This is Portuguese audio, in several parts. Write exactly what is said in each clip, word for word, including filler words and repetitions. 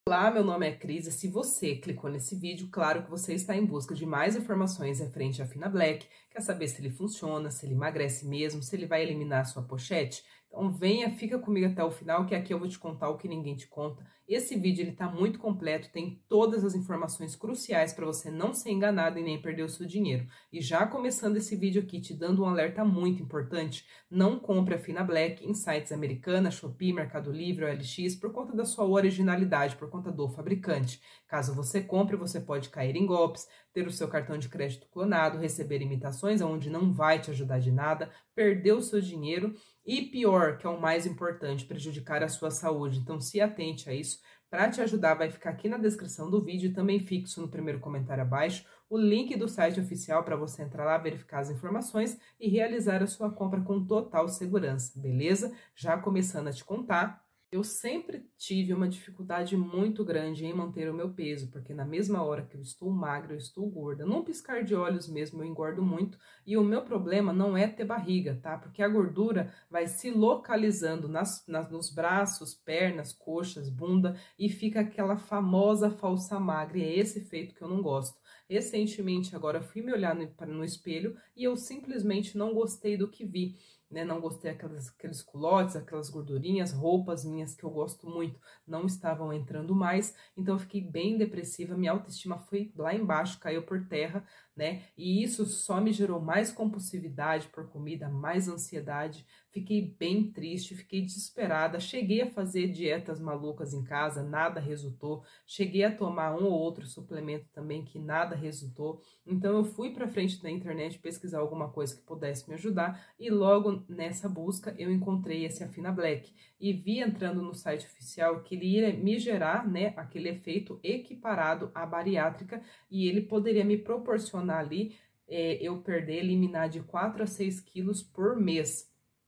Olá, meu nome é Cris e se você clicou nesse vídeo, claro que você está em busca de mais informações referente à Fina Black, quer saber se ele funciona, se ele emagrece mesmo, se ele vai eliminar a sua pochete? Então venha, fica comigo até o final que aqui eu vou te contar o que ninguém te conta. Esse vídeo ele tá muito completo, tem todas as informações cruciais para você não ser enganado e nem perder o seu dinheiro. E já começando esse vídeo aqui te dando um alerta muito importante, não compre a Fina Black em sites Americanas, Shopee, Mercado Livre ou L X por conta da sua originalidade, por conta do fabricante. Caso você compre, você pode cair em golpes, ter o seu cartão de crédito clonado, receber imitações onde não vai te ajudar de nada, perder o seu dinheiro e pior, que é o mais importante, prejudicar a sua saúde. Então se atente a isso. Para te ajudar, vai ficar aqui na descrição do vídeo e também fixo no primeiro comentário abaixo o link do site oficial para você entrar lá, verificar as informações e realizar a sua compra com total segurança, beleza? Já começando a te contar. Eu sempre tive uma dificuldade muito grande em manter o meu peso, porque na mesma hora que eu estou magra, eu estou gorda. Num piscar de olhos mesmo, eu engordo muito. E o meu problema não é ter barriga, tá? Porque a gordura vai se localizando nas, nas, nos braços, pernas, coxas, bunda e fica aquela famosa falsa magra. E é esse efeito que eu não gosto. Recentemente, agora, eu fui me olhar no, no espelho e eu simplesmente não gostei do que vi. Né, não gostei aquelas, aqueles culotes, aquelas gordurinhas, roupas minhas que eu gosto muito não estavam entrando mais, então eu fiquei bem depressiva, minha autoestima foi lá embaixo, caiu por terra, né, e isso só me gerou mais compulsividade por comida, mais ansiedade, fiquei bem triste, fiquei desesperada, cheguei a fazer dietas malucas em casa, nada resultou, cheguei a tomar um ou outro suplemento também que nada resultou, então eu fui para frente da internet pesquisar alguma coisa que pudesse me ajudar e logo nessa busca eu encontrei esse Fina Black e vi entrando no site oficial que ele iria me gerar, né, aquele efeito equiparado à bariátrica e ele poderia me proporcionar ali é, eu perder, eliminar de quatro a seis quilos por mês.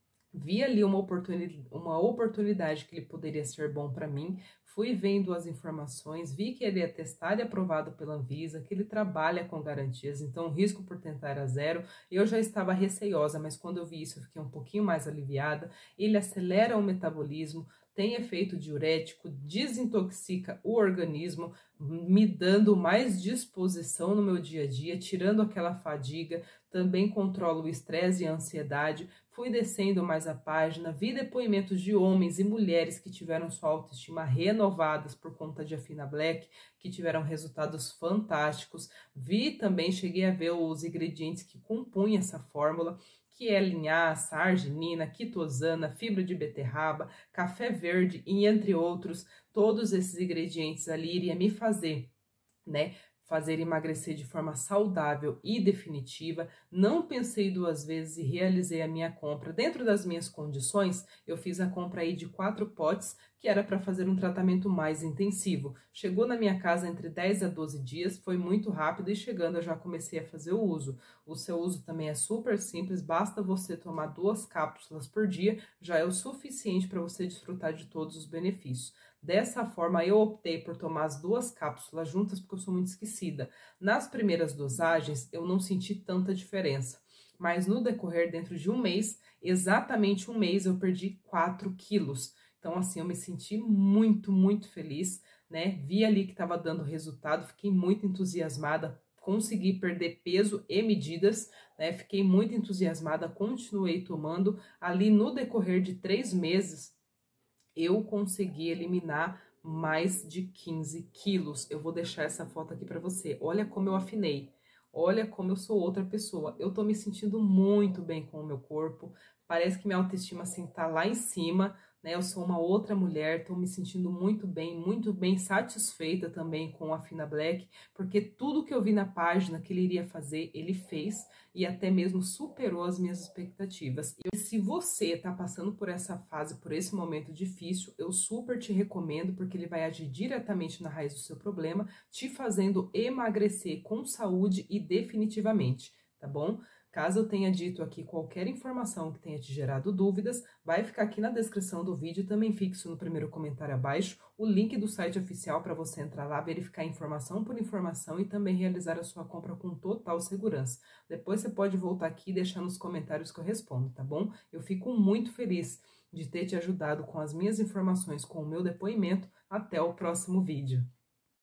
Vi ali uma oportunidade, uma oportunidade que ele poderia ser bom para mim, fui vendo as informações, vi que ele é testado e aprovado pela Anvisa, que ele trabalha com garantias, então o risco por tentar era zero. Eu já estava receiosa, mas quando eu vi isso eu fiquei um pouquinho mais aliviada. Ele acelera o metabolismo, tem efeito diurético, desintoxica o organismo, me dando mais disposição no meu dia a dia, tirando aquela fadiga, também controla o estresse e a ansiedade. Fui descendo mais a página, vi depoimentos de homens e mulheres que tiveram sua autoestima renovadas por conta de Fina Black, que tiveram resultados fantásticos. Vi também, cheguei a ver os ingredientes que compunham essa fórmula, que é linhaça, arginina, quitosana, fibra de beterraba, café verde e entre outros. Todos esses ingredientes ali iriam me fazer, né, fazer emagrecer de forma saudável e definitiva. Não pensei duas vezes e realizei a minha compra. Dentro das minhas condições, eu fiz a compra aí de quatro potes, que era para fazer um tratamento mais intensivo. Chegou na minha casa entre dez a doze dias, foi muito rápido e chegando eu já comecei a fazer o uso. O seu uso também é super simples, basta você tomar duas cápsulas por dia, já é o suficiente para você desfrutar de todos os benefícios. Dessa forma, eu optei por tomar as duas cápsulas juntas porque eu sou muito esquecida. Nas primeiras dosagens, eu não senti tanta diferença, mas no decorrer, dentro de um mês, exatamente um mês, eu perdi quatro quilos. Então, assim, eu me senti muito, muito feliz, né? Vi ali que estava dando resultado, fiquei muito entusiasmada, consegui perder peso e medidas, né? Fiquei muito entusiasmada, continuei tomando. Ali no decorrer de três meses, eu consegui eliminar mais de quinze quilos. Eu vou deixar essa foto aqui para você. Olha como eu afinei. Olha como eu sou outra pessoa. Eu tô me sentindo muito bem com o meu corpo. Parece que minha autoestima, assim, tá lá em cima, né? Eu sou uma outra mulher, tô me sentindo muito bem, muito bem satisfeita também com a Fina Black, porque tudo que eu vi na página que ele iria fazer, ele fez e até mesmo superou as minhas expectativas. E se você tá passando por essa fase, por esse momento difícil, eu super te recomendo, porque ele vai agir diretamente na raiz do seu problema, te fazendo emagrecer com saúde e definitivamente, tá bom? Caso eu tenha dito aqui qualquer informação que tenha te gerado dúvidas, vai ficar aqui na descrição do vídeo, também fixo no primeiro comentário abaixo, o link do site oficial para você entrar lá, verificar informação por informação e também realizar a sua compra com total segurança. Depois você pode voltar aqui e deixar nos comentários que eu respondo, tá bom? Eu fico muito feliz de ter te ajudado com as minhas informações, com o meu depoimento. Até o próximo vídeo.